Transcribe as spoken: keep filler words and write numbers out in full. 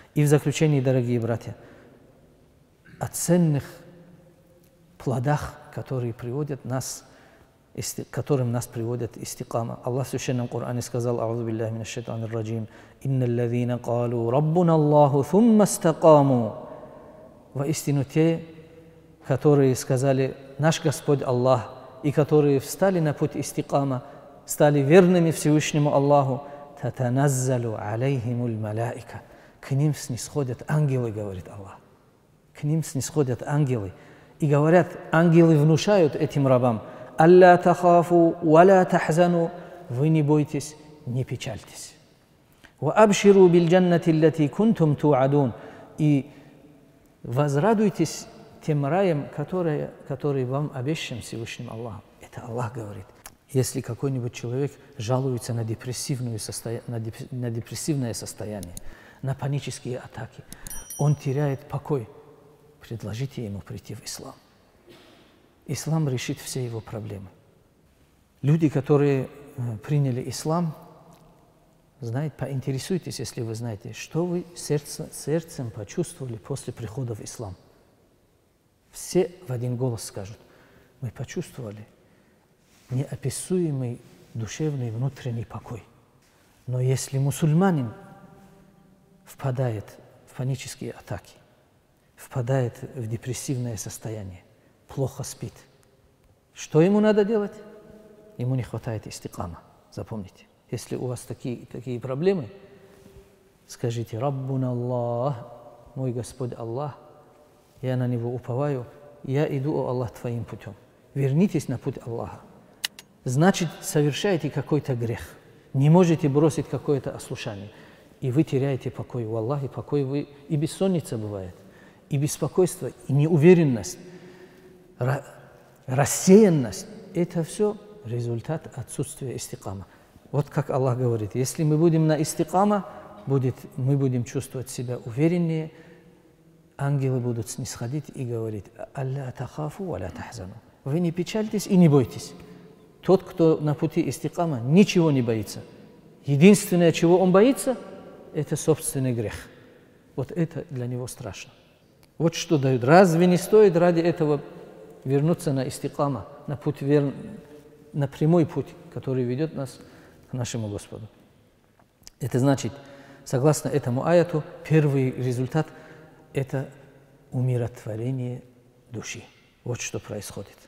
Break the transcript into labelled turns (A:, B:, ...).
A: И в заключении, дорогие братья, о ценных плодах, которые приводят нас, к которым нас приводит истикама. Аллах в Священном Коране сказал: «А'узу биллахи минаш шайтанир раджим, инналь лазина калу раббуна Аллаху thumma истакаму». Воистину те, которые сказали: «Наш Господь Аллах», и которые встали на путь истикама, стали верными Всевышнему Аллаху, «Татаназзалу алейхимуль малаика». К ним снисходят ангелы, говорит Аллах. К ним снисходят ангелы. И говорят, ангелы внушают этим рабам: «Алла тахафу ва ла тахзану». Вы не бойтесь, не печальтесь. «Ва абширу бил джаннати аллати кунтум ту'адун». И возрадуйтесь тем раем, который, который вам обещан Всевышним Аллахом. Это Аллах говорит. Если какой-нибудь человек жалуется на, депрессивную состоя... на, деп... на депрессивное состояние, на панические атаки, он теряет покой, предложите ему прийти в ислам. Ислам решит все его проблемы. Люди, которые приняли ислам, знаете, поинтересуйтесь, если вы знаете, что вы сердце, сердцем почувствовали после прихода в ислам. Все в один голос скажут: мы почувствовали неописуемый душевный внутренний покой. Но если мусульманин впадает в панические атаки, впадает в депрессивное состояние, плохо спит, что ему надо делать? Ему не хватает истикама. Запомните, если у вас такие, такие проблемы, скажите: «Раббуна Аллах», мой Господь Аллах, я на Него уповаю, я иду, о Аллах, Твоим путем. Вернитесь на путь Аллаха. Значит, совершаете какой-то грех, не можете бросить какое-то ослушание, и вы теряете покой. У Аллаха покой вы, и бессонница бывает, и беспокойство, и неуверенность, рассеянность. Это все результат отсутствия истикама. Вот как Аллах говорит: если мы будем на истикама, будет, мы будем чувствовать себя увереннее, ангелы будут снисходить и говорить: «Алла тахафу ва ла тахзану». Вы не печальтесь и не бойтесь. Тот, кто на пути истикама, ничего не боится. Единственное, чего он боится, это собственный грех. Вот это для него страшно. Вот что дают. Разве не стоит ради этого вернуться на истикама, на путь вер... на прямой путь, который ведет нас к нашему Господу? Это значит, согласно этому аяту, первый результат – это умиротворение души. Вот что происходит.